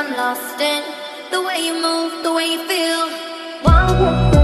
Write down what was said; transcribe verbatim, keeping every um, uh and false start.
I'm lost in the way you move, the way you feel. One